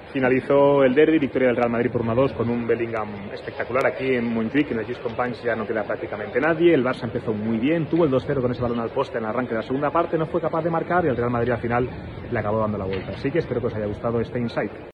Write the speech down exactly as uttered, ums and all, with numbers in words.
Finalizó el derbi, victoria del Real Madrid por uno a dos con un Bellingham espectacular aquí en Montjuic. En el Just Companys ya no queda prácticamente nadie. El Barça empezó muy bien, tuvo el dos cero con ese balón al poste en el arranque de la segunda parte, no fue capaz de marcar y el Real Madrid al final le acabó dando la vuelta. Así que espero que os haya gustado este insight.